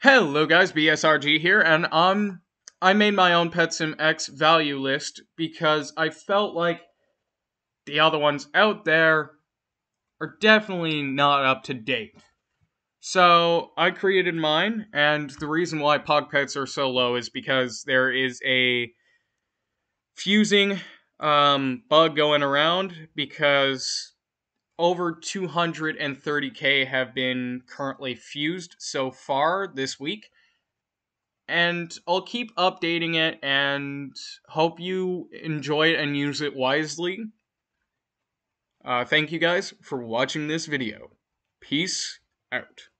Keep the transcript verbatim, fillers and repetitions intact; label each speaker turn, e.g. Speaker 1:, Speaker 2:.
Speaker 1: Hello guys, B S R G here, and um, I made my own PetSimX value list because I felt like the other ones out there are definitely not up to date. So I created mine, and the reason why Pog Pets are so low is because there is a fusing um, bug going around because over two hundred thirty K have been currently fused so far this week. And I'll keep updating it and hope you enjoy it and use it wisely. Uh, thank you guys for watching this video. Peace out.